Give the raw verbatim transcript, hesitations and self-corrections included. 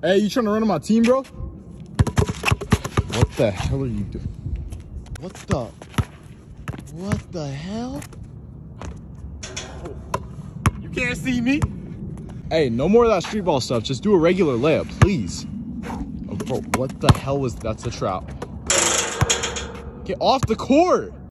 Hey, you trying to run on my team, bro? What the hell are you doing? What the? What the hell? You can't see me. Hey, no more of that street ball stuff. Just do a regular layup, please. Oh, bro, what the hell was that's a trout? Get off the court.